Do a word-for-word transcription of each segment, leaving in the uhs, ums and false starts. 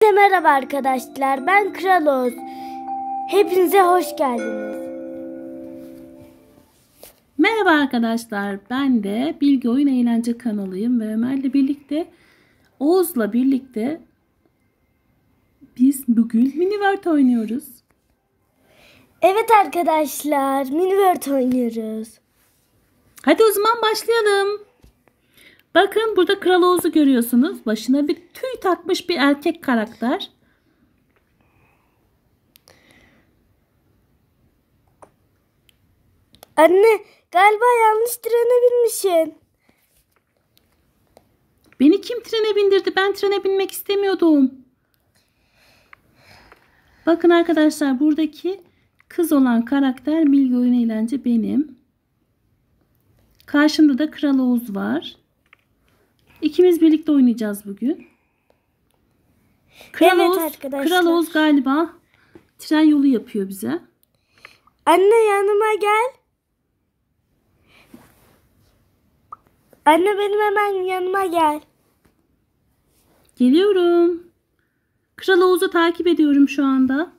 Merhaba arkadaşlar, ben Kral Oğuz. Hepinize hoş geldiniz. Merhaba arkadaşlar, ben de Bilgi Oyun Eğlence kanalıyım ve Ömer'le birlikte, Oğuz'la birlikte biz bugün Miniworld oynuyoruz. Evet arkadaşlar, Miniworld oynuyoruz. Hadi o zaman başlayalım. Bakın burada Kral Oğuz'u görüyorsunuz. Başına bir tüy takmış bir erkek karakter. Anne, galiba yanlış trene binmişsin. Beni kim trene bindirdi? Ben trene binmek istemiyordum. Bakın arkadaşlar, buradaki kız olan karakter Bilgi Oyun Eğlence benim. Karşımda da Kral Oğuz var. İkimiz birlikte oynayacağız bugün. Kral, evet Oğuz, arkadaşlar. Kral Oğuz galiba tren yolu yapıyor bize. Anne yanıma gel. Anne benim hemen yanıma gel. Geliyorum. Kral Oğuz'u takip ediyorum şu anda.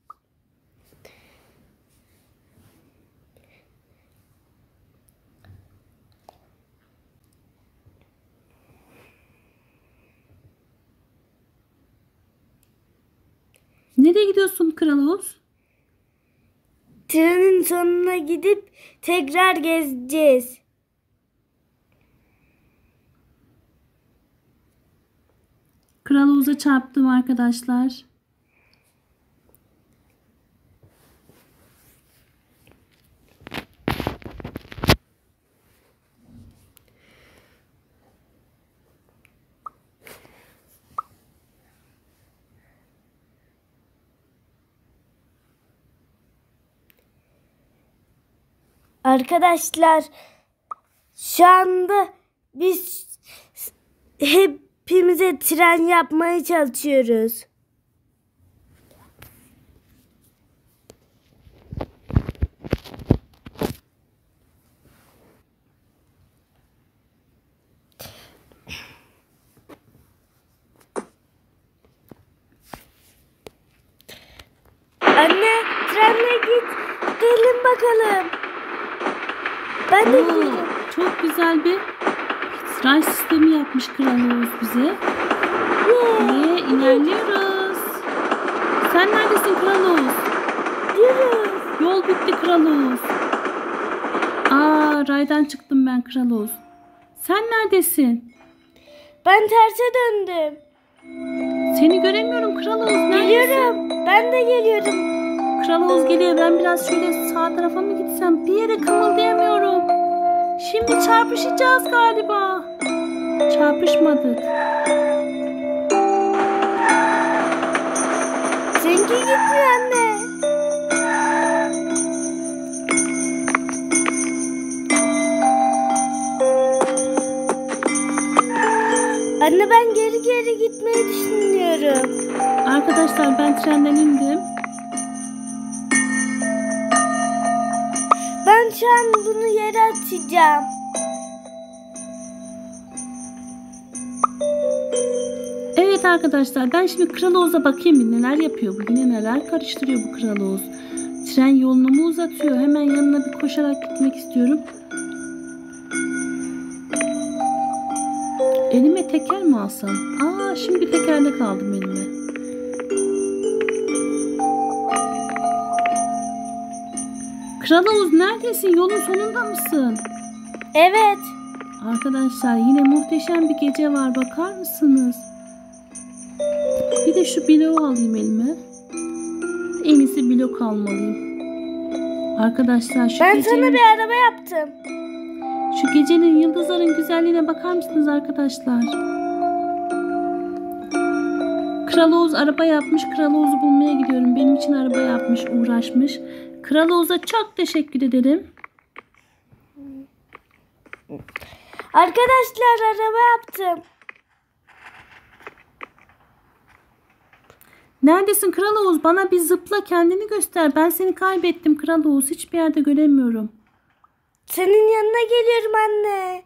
Nereye gidiyorsun Kral Oğuz? Trenin sonuna gidip tekrar gezeceğiz. Kral Oğuz'a çarptım arkadaşlar. Arkadaşlar şu anda biz hepimize tren yapmaya çalışıyoruz. Anne trenle git. Gelin bakalım. Ben de Oo, gidiyorum. çok güzel bir ray sistemi yapmış Kral Oğuz bize. Ve ilerliyoruz. Sen neredesin Kral Oğuz? Gidiyoruz. Yol bitti Kral Oğuz. Aa, raydan çıktım ben Kral Oğuz. Sen neredesin? Ben terse döndüm. Seni göremiyorum Kral Oğuz. Neredesin? Geliyorum. Ben de geliyorum. Kral Oğuz geliyor. Ben biraz şöyle sağ tarafa mı gitsem? Bir yere kımıldayamıyorum. Şimdi çarpışacağız galiba. Çarpışmadık. Seninki gitmiyor anne. Anne ben geri geri gitmeyi düşünüyorum. Arkadaşlar ben trenden indim. Ben şu an bunu yere atacağım. Evet arkadaşlar, ben şimdi Kral Oğuz'a bakayım bir neler yapıyor bu. Yine neler karıştırıyor bu Kral Oğuz. Tren yolunu mu uzatıyor? Hemen yanına bir koşarak gitmek istiyorum. Elime teker mi alsam? Aa, şimdi bir tekerlek aldım elime. Kral Oğuz neredesin? Yolun sonunda mısın? Evet. Arkadaşlar yine muhteşem bir gece var. Bakar mısınız? Bir de şu bloğu alayım elime. En iyisi blok almalıyım. Arkadaşlar şu Ben gecenin, sana bir araba yaptım. şu gecenin yıldızların güzelliğine bakar mısınız arkadaşlar? Kral Oğuz araba yapmış. Kral Oğuz'u bulmaya gidiyorum. Benim için araba yapmış, uğraşmış. Kral Oğuz'a çok teşekkür ederim. Arkadaşlar araba yaptım. Neredesin Kral Oğuz? Bana bir zıpla, kendini göster. Ben seni kaybettim Kral Oğuz. Hiçbir yerde göremiyorum. Senin yanına geliyorum anne.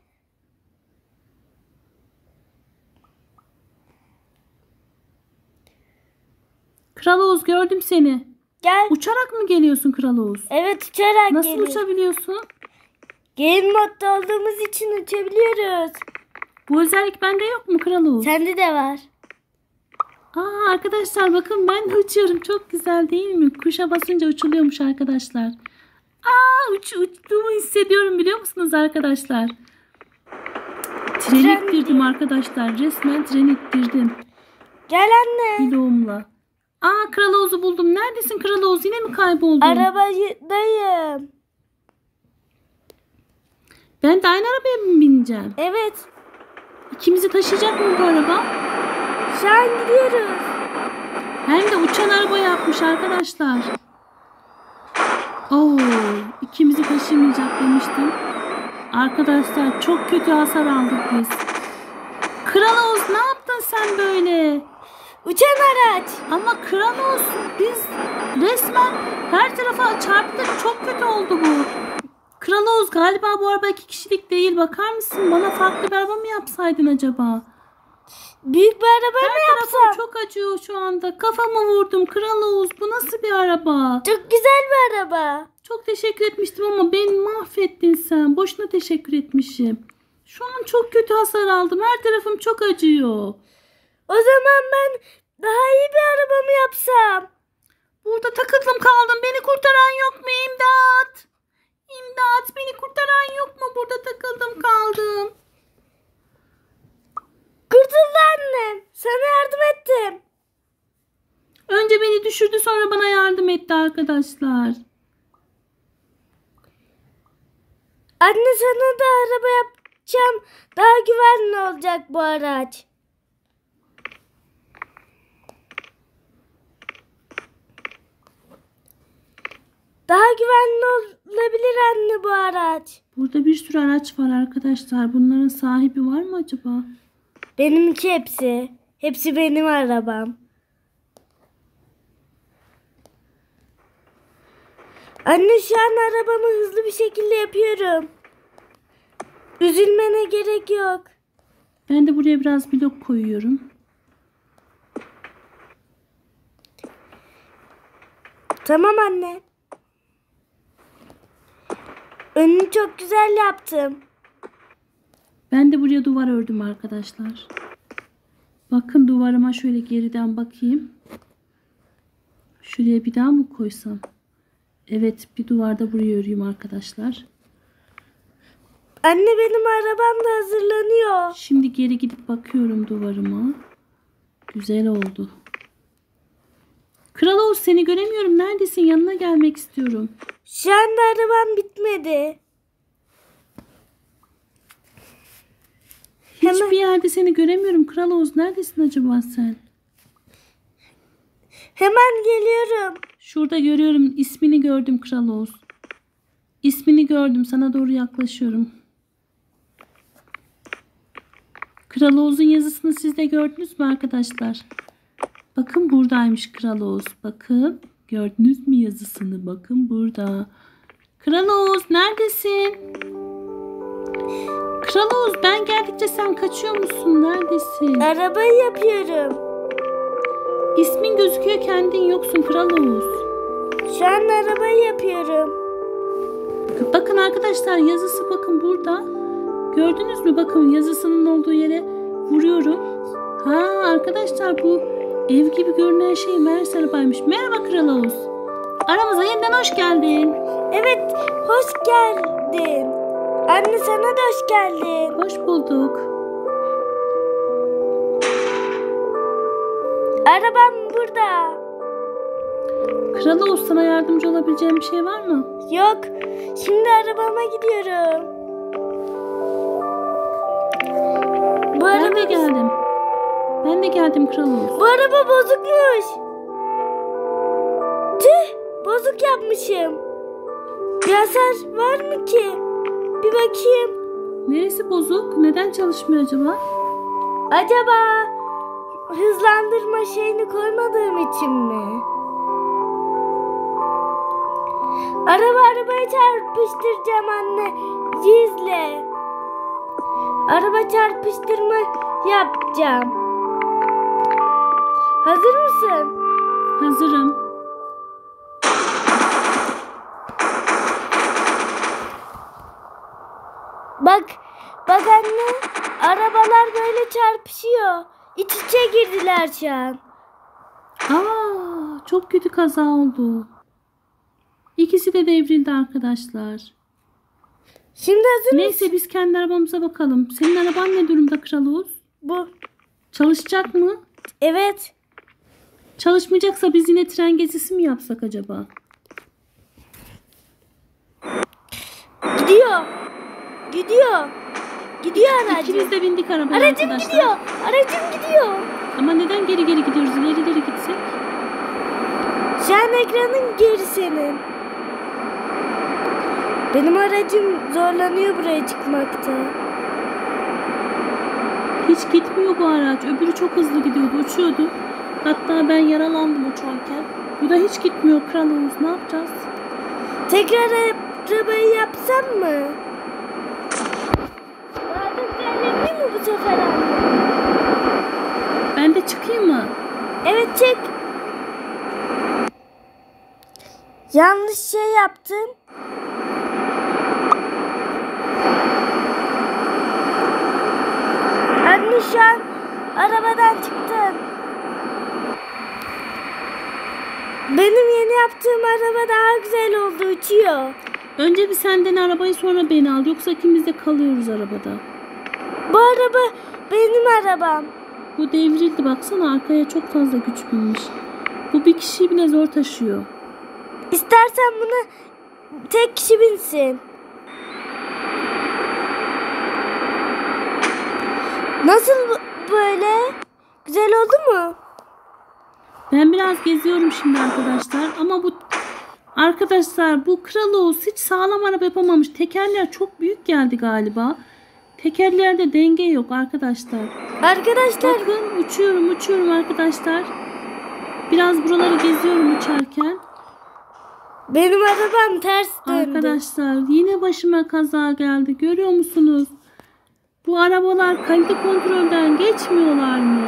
Kral Oğuz gördüm seni. Gel. Uçarak mı geliyorsun Kral Oğuz? Evet, uçarak Nasıl geliyor. uçabiliyorsun? Game modda olduğumuz için uçabiliyoruz. Bu özellik bende yok mu Kral Oğuz? Sende de var. Aa, arkadaşlar bakın ben de uçuyorum. Çok güzel değil mi? Kuşa basınca uçuluyormuş arkadaşlar. Aa, uç, uçtuğumu hissediyorum biliyor musunuz arkadaşlar? Tren Tren ittirdim gidiyor. arkadaşlar. Resmen tren ittirdim. Gel anne. Biloğumla. Aa, Kral Oğuz'u buldum. Neredesin Kral Oğuz? Yine mi kayboldun? Arabadayım. Ben de aynı arabaya mı bineceğim? Evet. İkimizi taşıyacak mı bu araba? Şu an gidiyoruz. Hem de uçan araba yapmış arkadaşlar. Oo, ikimizi taşımayacak demiştim. Arkadaşlar çok kötü hasar aldık biz. Kral Oğuz ne yaptın sen böyle? Uçan araç. Ama Kral Oğuz biz resmen her tarafa çarptık. Çok kötü oldu bu. Kral Oğuz galiba bu araba iki kişilik değil. Bakar mısın? Bana farklı bir araba mı yapsaydın acaba? Büyük bir araba Her mı tarafım yapsam? çok acıyor şu anda. Kafamı vurdum Kral Oğuz. Bu nasıl bir araba? Çok güzel bir araba. Çok teşekkür etmiştim ama beni mahvettin sen. Boşuna teşekkür etmişim. Şu an çok kötü hasar aldım. Her tarafım çok acıyor. O zaman ben daha iyi bir araba mı yapsam? Burada takıldım kaldım. Beni kurtaran yok mu? İmdat. İmdat. Beni kurtaran yok mu? Burada takıldım kaldım. Kurtuldu annem. Sana yardım ettim. Önce beni düşürdü sonra bana yardım etti arkadaşlar. Anne sana da araba yapacağım. Daha güvenli olacak bu araç. Daha güvenli olabilir anne bu araç. Burada bir sürü araç var arkadaşlar. Bunların sahibi var mı acaba? Benimki hepsi. Hepsi benim arabam. Anne şu an arabamı hızlı bir şekilde yapıyorum. Üzülmene gerek yok. Ben de buraya biraz blok koyuyorum. Tamam anne. Önünü çok güzel yaptım. Ben de buraya duvar ördüm arkadaşlar. Bakın duvarıma şöyle geriden bakayım. Şuraya bir daha mı koysam? Evet, bir duvarda buraya öreyim arkadaşlar. Anne benim arabam da hazırlanıyor. Şimdi geri gidip bakıyorum duvarıma. Güzel oldu. Kral Oğuz seni göremiyorum. Neredesin? Yanına gelmek istiyorum. Şu anda arabam bitmedi. Hiçbir Hemen- yerde seni göremiyorum. Kral Oğuz neredesin acaba sen? Hemen geliyorum. Şurada görüyorum. İsmini gördüm Kral Oğuz. İsmini gördüm. Sana doğru yaklaşıyorum. Kral Oğuz'un yazısını siz de gördünüz mü arkadaşlar? Bakın buradaymış Kral Oğuz. Bakın. Gördünüz mü yazısını? Bakın burada. Kral Oğuz neredesin? Kral Oğuz ben geldikçe sen kaçıyor musun? Neredesin? Arabayı yapıyorum. İsmin gözüküyor kendin yoksun Kral Oğuz. Şu an arabayı yapıyorum. Bakın arkadaşlar yazısı bakın burada. Gördünüz mü? Bakın yazısının olduğu yere vuruyorum. Ha arkadaşlar bu ev gibi görünen şey meğerse arabaymış. Merhaba Kral Oğuz. Aramıza yeniden hoş geldin. Evet, hoş geldin. Anne sana da hoş geldin. Hoş bulduk. Arabam burada. Kral Oğuz sana yardımcı olabileceğim bir şey var mı? Yok, şimdi arabama gidiyorum. Bu Ben araba, de geldim. Ben de geldim Kral Oğuz. bu araba bozukmuş. Tüh, bozuk yapmışım. Bir hasar var mı ki? Bir bakayım. Neresi bozuk? Neden çalışmıyor acaba? Acaba hızlandırma şeyini koymadığım için mi? Araba arabaya çarpıştıracağım anne. Gizle. Araba çarpıştırma yapacağım. Hazır mısın? Hazırım. Bak, bak anne. Arabalar böyle çarpışıyor. İç içe girdiler şu an. Aa, çok kötü kaza oldu. İkisi de devrildi arkadaşlar. Şimdi hazır mısın? Neyse biz kendi arabamıza bakalım. Senin araban ne durumda Kral Oğuz? Bu. Çalışacak mı? Evet. Çalışmayacaksa biz yine tren gezisi mi yapsak acaba? Gidiyor. Gidiyor. Gidiyor aracım. İkimiz de bindik arabaya Aracım arkadaşlar. gidiyor. Aracım gidiyor. Ama neden geri geri gidiyoruz? İleri ileri gitsek. Şu an ekranın geri senin. Benim aracım zorlanıyor buraya çıkmakta. Hiç gitmiyor bu araç. Öbürü çok hızlı gidiyordu. Uçuyordu. Hatta ben yaralandım uçarken. Bu da hiç gitmiyor Kral Oğuz. Ne yapacağız? Tekrar arabayı yapsam mı? Daha da güzel mi bu sefer anne? Ben de çıkayım mı? Evet çek. Yanlış şey yaptım. Anne şu an arabadan çıktın. Benim yeni yaptığım araba daha güzel oldu, uçuyor. Önce bir senden arabayı sonra beni al. Yoksa ikimiz de kalıyoruz arabada. Bu araba benim arabam. Bu devrildi. Baksana arkaya çok fazla güç binmiş. Bu bir kişiyi bile zor taşıyor. İstersen bunu tek kişi binsin. Nasıl bu- böyle? Güzel oldu mu? Ben biraz geziyorum şimdi arkadaşlar. Ama bu arkadaşlar bu Kral Oğuz hiç sağlam araba yapamamış. Tekerler çok büyük geldi galiba. Tekerlerde denge yok arkadaşlar. Arkadaşlar Bakın uçuyorum uçuyorum arkadaşlar. Biraz buraları geziyorum uçarken. benim arabam ters döndü. Arkadaşlar yine başıma kaza geldi. Görüyor musunuz? Bu arabalar kalite kontrolden geçmiyorlar mı?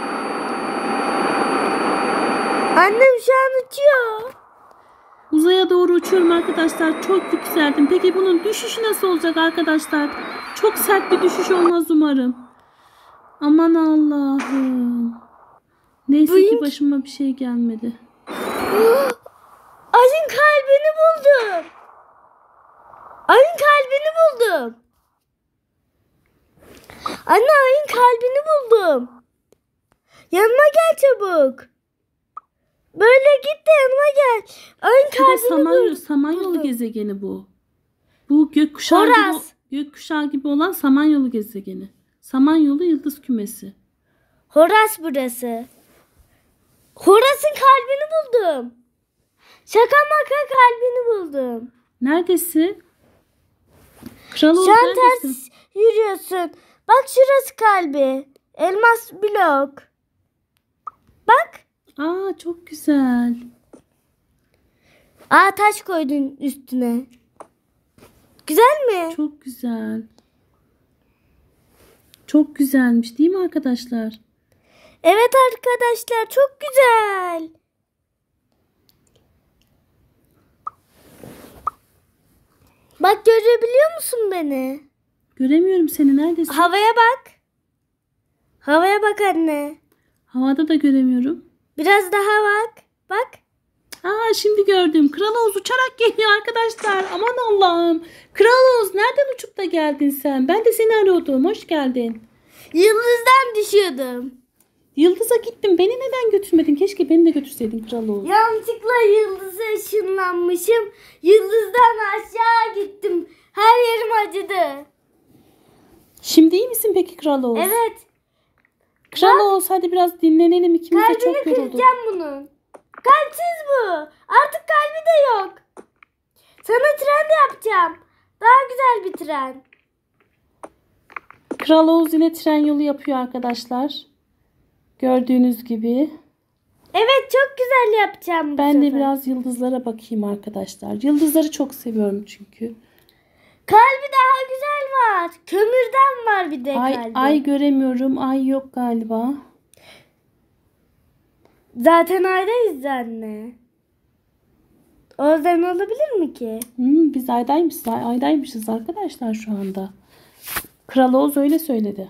Annem şu an uçuyor. Uzaya doğru uçuyorum arkadaşlar. Çok yükseldim. Peki bunun düşüşü nasıl olacak arkadaşlar? Çok sert bir düşüş olmaz umarım. Aman Allah'ım. Neyse ki Buyurun. başıma bir şey gelmedi. Ayın kalbini buldum. Ayın kalbini buldum. Anne ayın kalbini buldum. Yanıma gel çabuk. Böyle git de yanıma gel. Ayın Bir de kalbini Samanyolu, buldum. Samanyolu gezegeni bu. Bu gökkuşağı gibi, Horaz. gökkuşağı gibi olan Samanyolu gezegeni. Samanyolu yıldız kümesi. Horas burası. Horas'ın kalbini buldum. Şaka maka kalbini buldum. Neredesin? Kral Oğuz Şu an neredesin? ters yürüyorsun. Bak şurası kalbi. Elmas blok. Bak. Aa çok güzel. Aa taş koydun üstüne. Güzel mi? Çok güzel. Çok güzelmiş değil mi arkadaşlar? Evet arkadaşlar çok güzel. Bak görebiliyor musun beni? Göremiyorum seni. Neredesin? Havaya bak. Havaya bak anne. Havada da göremiyorum. Biraz daha bak. Bak. Aa şimdi gördüm. Kral Oğuz uçarak geliyor arkadaşlar. Aman Allah'ım. Kral Oğuz nereden uçup da geldin sen? Ben de seni arıyordum. Hoş geldin. Yıldızdan düşüyordum. Yıldız'a gittim. Beni neden götürmedin? Keşke beni de götürseydin Kral Oğuz. Yanlışlıkla yıldıza ışınlanmışım. Yıldızdan aşağı gittim. Her yerim acıdı. Şimdi iyi misin peki Kral Oğuz? Evet. Kral Oğuz hadi biraz dinlenelim. İkimiz de Kalbini çok yorulduk. kıracağım bunun. Kalpsiz bu. Artık kalbi de yok. Sana tren de yapacağım. Daha güzel bir tren. Kral Oğuz yine tren yolu yapıyor arkadaşlar. Gördüğünüz gibi. Evet çok güzel yapacağım bu Ben sefer. de biraz yıldızlara bakayım arkadaşlar. Yıldızları çok seviyorum çünkü. Kalbi daha güzel var. Kömürden var bir de Ay, kalbi. ay göremiyorum. Ay yok galiba. Zaten ayrıyız anne. O yüzden olabilir mi ki? Hmm, biz aydaymışız, aydaymışız arkadaşlar şu anda. Kral Oğuz öyle söyledi.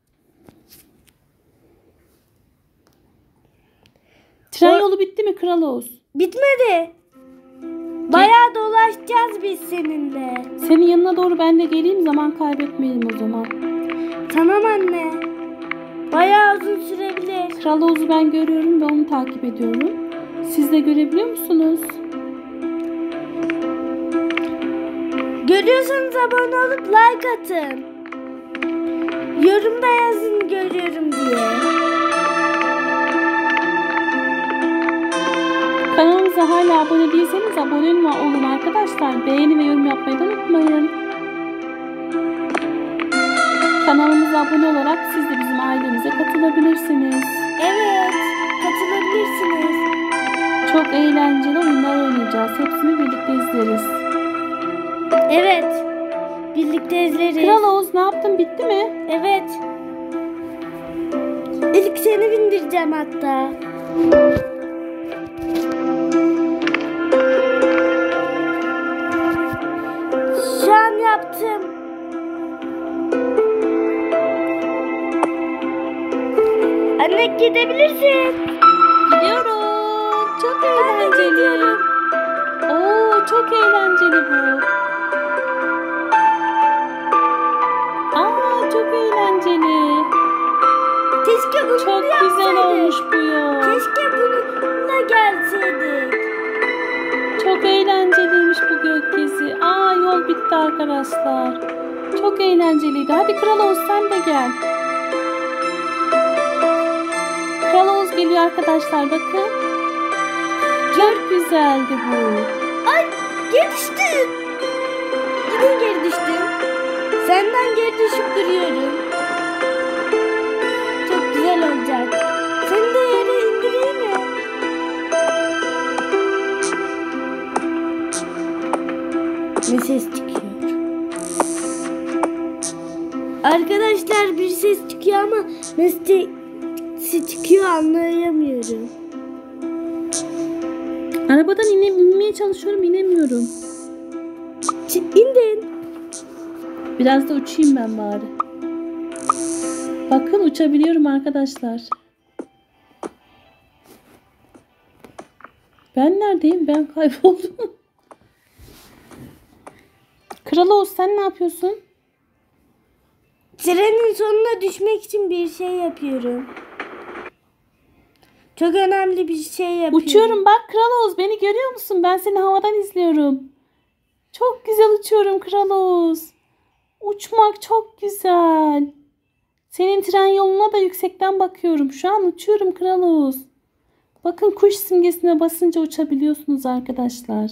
Tren O- yolu bitti mi Kral Oğuz? Bitmedi. Bayağı dolaşacağız biz seninle. Senin yanına doğru ben de geleyim, zaman kaybetmeyelim o zaman. Tamam anne. Bayağı uzun sürebilir. Kral Oğuz'u ben görüyorum ve onu takip ediyorum. Siz de görebiliyor musunuz? Görüyorsanız abone olup like atın. Yorumda yazın görüyorum diye. Kanalımıza hala abone değilseniz abone olun arkadaşlar. Beğeni ve yorum yapmayı da unutmayın. Kanalımıza abone olarak siz de bizim ailemize katılabilirsiniz. Evet, katılabilirsiniz. Çok eğlenceli oyunlar oynayacağız. Hepsini birlikte izleriz. Evet, birlikte izleriz. Kral Oğuz, ne yaptın? Bitti mi? Evet. İlk seni bindireceğim hatta. Şu an yaptım. Anne gidebilirsin. Gidiyorum. Çok Ben de eğlenceli. gidiyorum. Oo, çok eğlenceli bu. Aa, çok eğlenceli. Keşke bunu Çok yapsaydık. güzel olmuş bu yol. Keşke bununla gelseydik. Çok eğlenceliymiş bu gökyüzü. Aa, yol bitti arkadaşlar. Çok eğlenceliydi. Hadi Kral Oğuz, sen de gel. Kral Oğuz geliyor arkadaşlar, bakın. Çok güzeldi bu. Ay geri düştüm. Yine geri düştüm. Senden geri düşüp duruyorum. Çok güzel olacak. Seni de yere indireyim mi? Ne ses çıkıyor? Arkadaşlar bir ses çıkıyor ama ne sesi çıkıyor anlayamıyorum. Arabadan ine, inmeye çalışıyorum, inemiyorum. Ç- İndin. Biraz da uçayım ben bari. Bakın, uçabiliyorum arkadaşlar. Ben neredeyim? Ben kayboldum. Kral Oğuz, sen ne yapıyorsun? Trenin sonuna düşmek için bir şey yapıyorum. Çok önemli bir şey yapıyorum. Uçuyorum bak Kral Oğuz, beni görüyor musun? Ben seni havadan izliyorum. Çok güzel uçuyorum Kral Oğuz. Uçmak çok güzel. Senin tren yoluna da yüksekten bakıyorum. Şu an uçuyorum Kral Oğuz. Bakın, kuş simgesine basınca uçabiliyorsunuz arkadaşlar.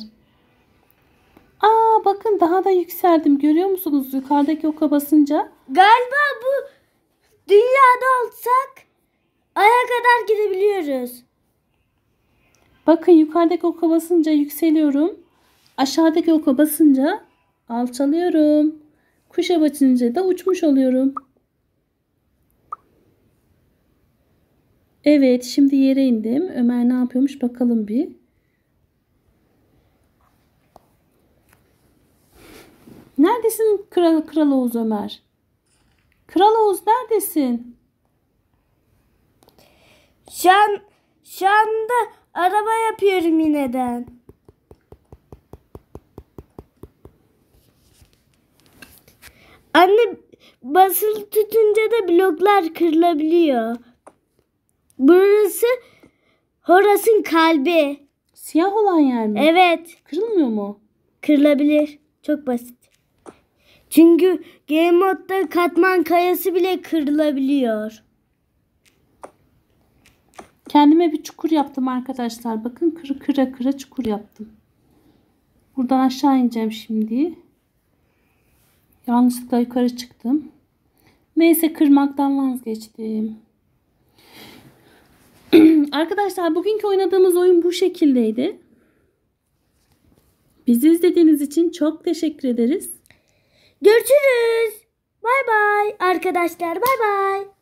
Aa, bakın daha da yükseldim. Görüyor musunuz? Yukarıdaki oka basınca. Galiba bu dünyada olsak Ay'a kadar gidebiliyoruz. Bakın, yukarıdaki oka basınca yükseliyorum. Aşağıdaki oka basınca alçalıyorum. Kuşa basınca da uçmuş oluyorum. Evet, şimdi yere indim. Ömer ne yapıyormuş bakalım bir. Neredesin Kral, Kral Oğuz Ömer? Kral Oğuz neredesin? Şu an şu anda araba yapıyorum yineden. Anne basılı tutunca da bloklar kırılabiliyor. Burası Horas'ın kalbi. Siyah olan yer mi? Evet, Kırılmıyor mu? kırılabilir. Çok basit. Çünkü Game Mode'da katman kayası bile kırılabiliyor. Kendime bir çukur yaptım arkadaşlar. Bakın, kıra kıra kıra çukur yaptım. Buradan aşağı ineceğim şimdi. Yanlışlıkla yukarı çıktım. Neyse, kırmaktan vazgeçtim. Arkadaşlar, bugünkü oynadığımız oyun bu şekildeydi. Bizi izlediğiniz için çok teşekkür ederiz. Görüşürüz. Bay bay arkadaşlar. Bay bay.